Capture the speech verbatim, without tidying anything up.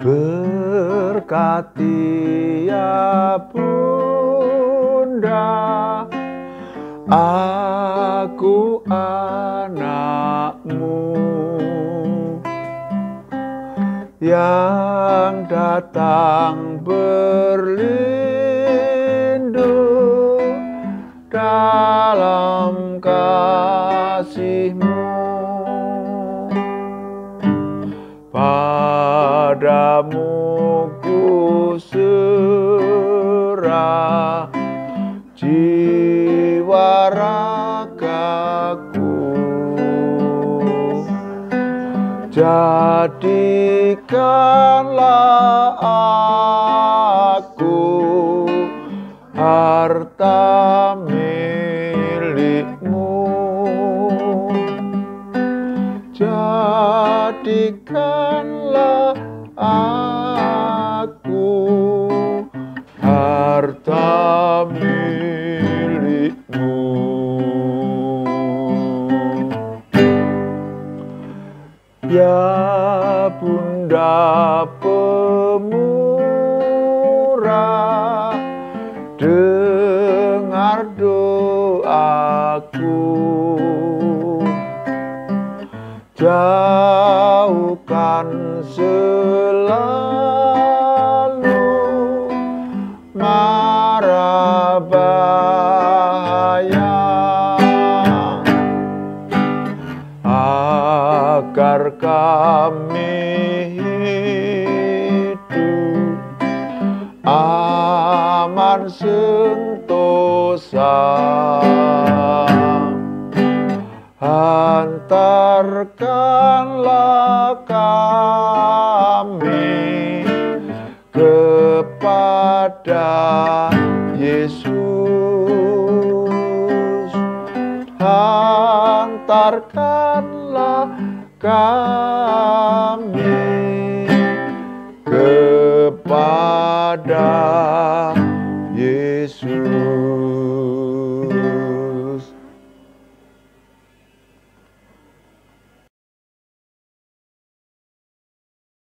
Berkati ya Bunda, aku anakmu yang datang berlindung dalam kasih-Mu. Padamu ku serah jiwa ragaku, jadikanlah aku harta milik-Mu. Jadikanlah aku harta milik-Mu. Ya Bunda pemurah, dengar doaku. Jauhkan selalu mara bahaya, agar kami hidup aman sentosa. Hantarkanlah kami kepada Yesus. Hantarkanlah kami kepada Yesus.